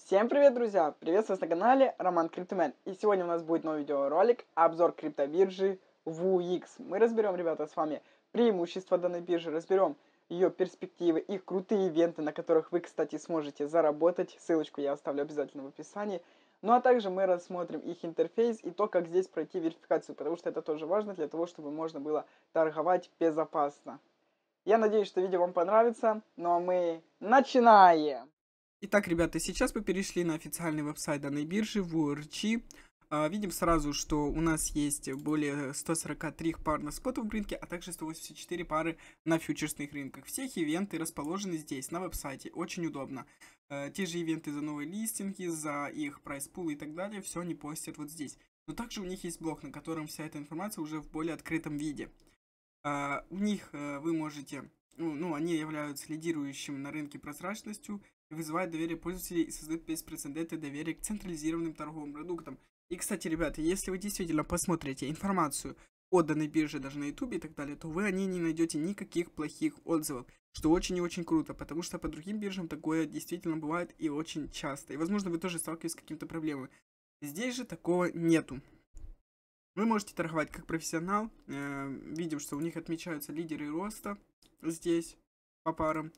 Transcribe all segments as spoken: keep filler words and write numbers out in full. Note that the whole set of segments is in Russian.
Всем привет, друзья! Приветствую вас на канале Роман Криптомен. И сегодня у нас будет новый видеоролик, обзор криптобиржи ву икс. Мы разберем, ребята, с вами преимущества данной биржи, разберем ее перспективы, их крутые ивенты, на которых вы, кстати, сможете заработать. Ссылочку я оставлю обязательно в описании. Ну а также мы рассмотрим их интерфейс и то, как здесь пройти верификацию, потому что это тоже важно для того, чтобы можно было торговать безопасно. Я надеюсь, что видео вам понравится, ну а мы начинаем! Итак, ребята, сейчас мы перешли на официальный веб-сайт данной биржи ву эр чи. А, видим сразу, что у нас есть более ста сорока трёх пар на спотовом рынке, а также сто восемьдесят четыре пары на фьючерсных рынках. Все их ивенты расположены здесь, на веб-сайте. Очень удобно. А, те же ивенты за новые листинги, за их прайс-пул и так далее, все они постят вот здесь. Но также у них есть блог, на котором вся эта информация уже в более открытом виде. А, у них а, вы можете... Ну, ну, они являются лидирующим на рынке прозрачностью, вызывает доверие пользователей и создает беспрецедентное доверие к централизированным торговым продуктам. И, кстати, ребята, если вы действительно посмотрите информацию о данной бирже даже на ютубе и так далее, то вы о ней не найдете никаких плохих отзывов, что очень и очень круто, потому что по другим биржам такое действительно бывает и очень часто. И, возможно, вы тоже сталкиваетесь с какими-то проблемами. Здесь же такого нету. Вы можете торговать как профессионал. Э, видим, что у них отмечаются лидеры роста здесь по парам.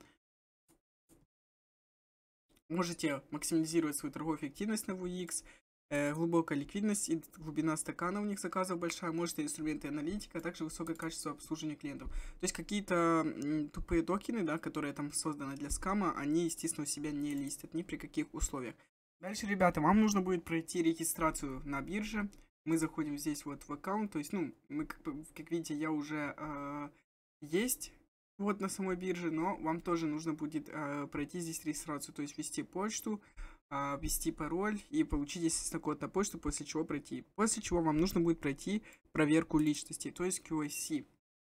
Можете максимизировать свою торговую эффективность на ву икс, э, глубокая ликвидность и глубина стакана у них заказов большая, можете инструменты аналитика, а также высокое качество обслуживания клиентов. То есть какие-то тупые токены, да, которые там созданы для скама, они, естественно, у себя не листят ни при каких условиях. Дальше, ребята, вам нужно будет пройти регистрацию на бирже. Мы заходим здесь вот в аккаунт, то есть, ну, мы, как, как видите, я уже э, есть вот на самой бирже, но вам тоже нужно будет э, пройти здесь регистрацию, то есть ввести почту, э, ввести пароль и получить, естественно, код на почту, после чего пройти. После чего вам нужно будет пройти проверку личности, то есть кью эй си.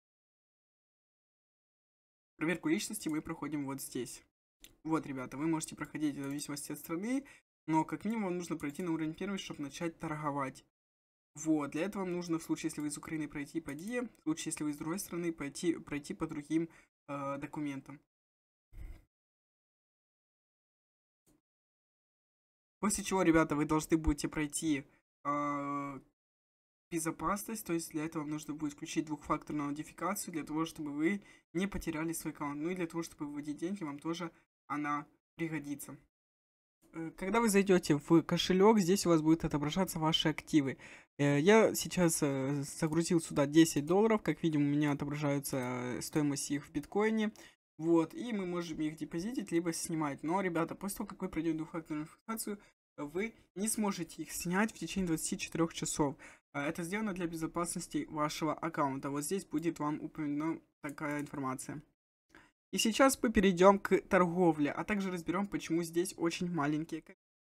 Проверку личности мы проходим вот здесь. Вот, ребята, вы можете проходить в зависимости от страны, но как минимум вам нужно пройти на уровень первый, чтобы начать торговать. Вот, для этого вам нужно, в случае, если вы из Украины, пройти по ди и, в случае, если вы из другой страны, пройти, пройти по другим э, документам. После чего, ребята, вы должны будете пройти э, безопасность, то есть для этого вам нужно будет включить двухфакторную аутентификацию, для того, чтобы вы не потеряли свой аккаунт. Ну и для того, чтобы выводить деньги, вам тоже она пригодится. Когда вы зайдете в кошелек, здесь у вас будут отображаться ваши активы. Я сейчас загрузил сюда десять долларов, как видим, у меня отображается стоимость их в биткоине. Вот, и мы можем их депозитить, либо снимать. Но, ребята, после того, как вы пройдете двухфакторную верификацию, вы не сможете их снять в течение двадцати четырёх часов. Это сделано для безопасности вашего аккаунта. Вот здесь будет вам упомянута такая информация. И сейчас мы перейдем к торговле, а также разберем, почему здесь очень маленькие.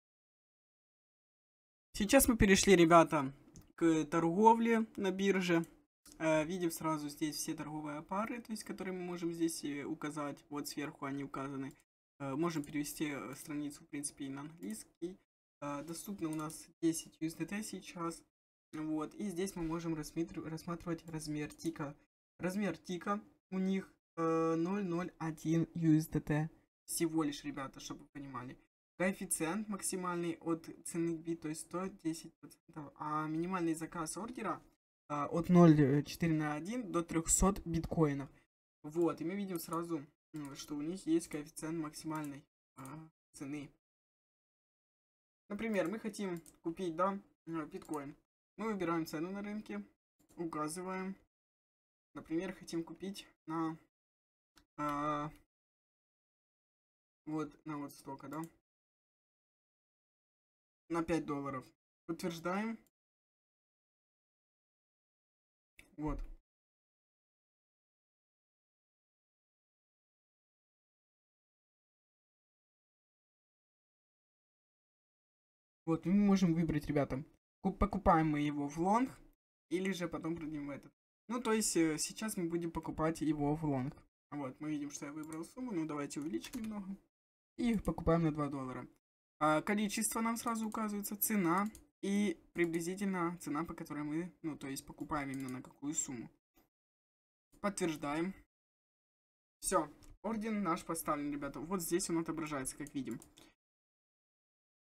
Сейчас мы перешли, ребята, к торговле на бирже. Э, видим сразу здесь все торговые пары, то есть, которые мы можем здесь указать. Вот сверху они указаны. Э, можем перевести страницу, в принципе, и на английский. Э, доступно у нас десять ю эс ди ти сейчас. Вот, и здесь мы можем рассматривать размер тика. Размер тика у них ноль ноль один ю эс ди ти всего лишь, ребята, чтобы вы понимали. Коэффициент максимальный от цены бит, то есть сто десять процентов, а минимальный заказ ордера а, от ноль целых четыре на один до трёхсот биткоинов. Вот, и мы видим сразу, что у них есть коэффициент максимальной а, цены. Например, мы хотим купить, да, биткоин. Мы выбираем цену на рынке, указываем. Например, хотим купить на а, вот на вот столько, да, на пять долларов. Подтверждаем. Вот. Вот, мы можем выбрать, ребята, покупаем мы его в лонг, или же потом продадим в этот. Ну, то есть, сейчас мы будем покупать его в лонг. Вот, мы видим, что я выбрал сумму, ну, давайте увеличим немного. И покупаем на два доллара. А, количество нам сразу указывается, цена и приблизительно цена, по которой мы, ну, то есть, покупаем именно на какую сумму. Подтверждаем. Все, орден наш поставлен, ребята. Вот здесь он отображается, как видим.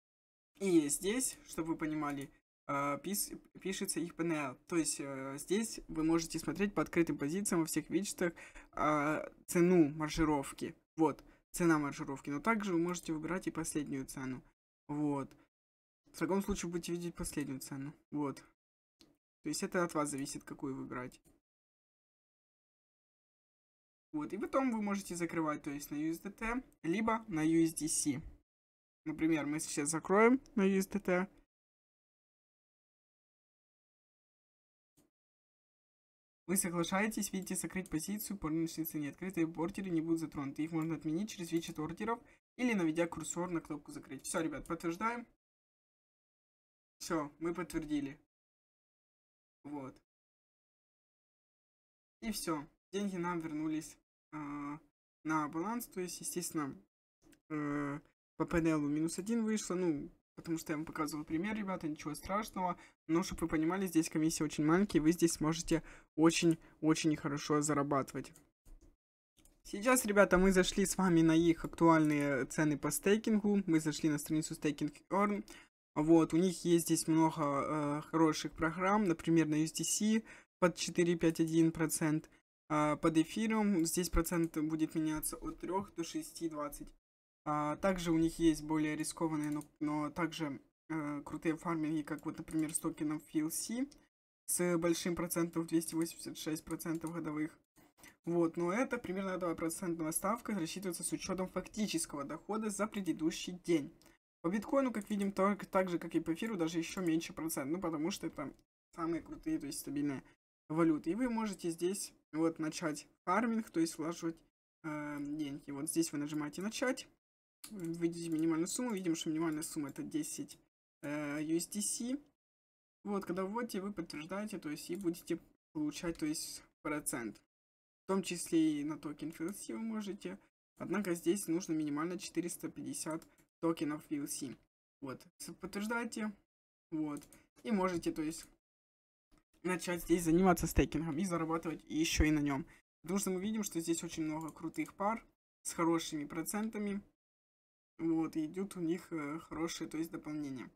И здесь, чтобы вы понимали, пис, пишется их пи эн эл. То есть здесь вы можете смотреть по открытым позициям во всех виджетах цену маржировки. Вот, цена маржировки. Но также вы можете выбирать и последнюю цену. Вот. В таком случае будете видеть последнюю цену. Вот. То есть это от вас зависит, какую выбрать. Вот. И потом вы можете закрывать, то есть на ю эс ди ти, либо на ю эс ди си. Например, мы сейчас закроем на ю эс ди ти. Вы соглашаетесь, видите, закрыть позицию по рыночной цене. Открытые ордеры не будут затронуты. Их можно отменить через виджет ордеров или наведя курсор на кнопку закрыть. Все, ребят, подтверждаем. Все, мы подтвердили. Вот. И все. Деньги нам вернулись э, на баланс. То есть, естественно, э, по пи эн эл минус один вышло. Ну, потому что я вам показывал пример, ребята, ничего страшного. Но, чтобы вы понимали, здесь комиссия очень маленькая. Вы здесь сможете очень-очень хорошо зарабатывать. Сейчас, ребята, мы зашли с вами на их актуальные цены по стейкингу. Мы зашли на страницу Staking Earn. Вот, у них есть здесь много э, хороших программ. Например, на ю эс ди си под четыре целых пять десятых процента. Э, под эфиром здесь процент будет меняться от трёх до шести целых двадцати сотых. А, также у них есть более рискованные, но, но также э, крутые фарминги, как вот, например, с токеном эф эл си с большим процентом двести восемьдесят шесть процентов годовых. Вот, но это примерно два процентная ставка рассчитывается с учетом фактического дохода за предыдущий день. По биткоину, как видим, только так же, как и по эфиру, даже еще меньше процент. Ну, потому что это самые крутые, то есть стабильные валюты. И вы можете здесь вот начать фарминг, то есть вложить э, деньги. Вот здесь вы нажимаете начать. Видите минимальную сумму. Видим, что минимальная сумма это десять э, ю эс ди си. Вот, когда вводите, вы подтверждаете, то есть и будете получать, то есть процент. В том числе и на токен эф эл си вы можете. Однако здесь нужно минимально четыреста пятьдесят токенов эф эл си. Вот, подтверждайте. Вот. И можете, то есть, начать здесь заниматься стейкингом и зарабатывать еще и на нем. Потому что мы видим, что здесь очень много крутых пар с хорошими процентами. Вот, и идут у них э, хорошие, то есть, дополнения.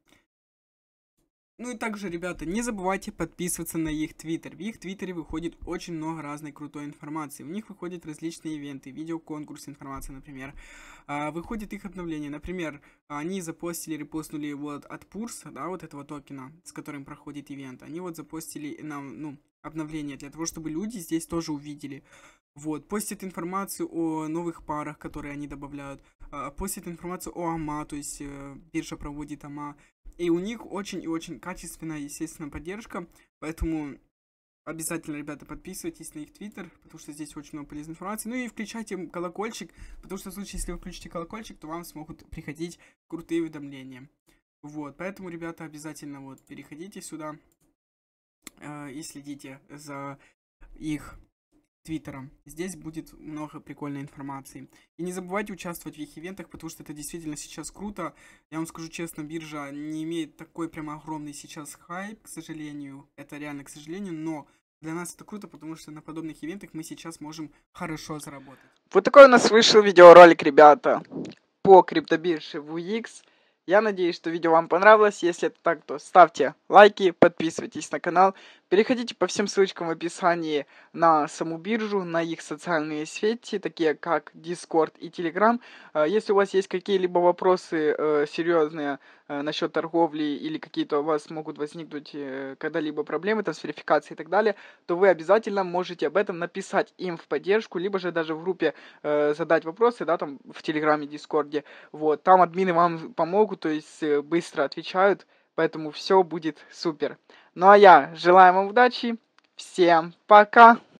Ну и также, ребята, не забывайте подписываться на их твиттер. В их твиттере выходит очень много разной крутой информации. У них выходят различные ивенты, видеоконкурсы, информация, например. А, выходит их обновление. Например, они запостили, репостнули вот от Пурса, да, вот этого токена, с которым проходит ивент. Они вот запостили нам, ну, обновление для того, чтобы люди здесь тоже увидели. Вот, постят информацию о новых парах, которые они добавляют. А, постят информацию о АМА, то есть э, биржа проводит АМА. И у них очень и очень качественная, естественно, поддержка. Поэтому обязательно, ребята, подписывайтесь на их твиттер, потому что здесь очень много полезной информации. Ну и включайте колокольчик, потому что в случае, если вы включите колокольчик, то вам смогут приходить крутые уведомления. Вот, поэтому, ребята, обязательно вот переходите сюда э, и следите за их твиттером. Здесь будет много прикольной информации. И не забывайте участвовать в их ивентах, потому что это действительно сейчас круто. Я вам скажу честно, биржа не имеет такой прям огромный сейчас хайп, к сожалению. Это реально, к сожалению, но для нас это круто, потому что на подобных ивентах мы сейчас можем хорошо заработать. Вот такой у нас вышел видеоролик, ребята, по криптобирже дабл ю икс. Я надеюсь, что видео вам понравилось. Если это так, то ставьте лайки, подписывайтесь на канал. Переходите по всем ссылочкам в описании на саму биржу, на их социальные сети, такие как Discord и Telegram. Если у вас есть какие-либо вопросы э, серьезные э, насчет торговли или какие-то у вас могут возникнуть э, когда-либо проблемы там, с верификацией и так далее, то вы обязательно можете об этом написать им в поддержку, либо же даже в группе э, задать вопросы, да, там в Телеграме, Дискорде. Вот, там админы вам помогут, то есть э, быстро отвечают. Поэтому все будет супер. Ну а я желаю вам удачи. Всем пока.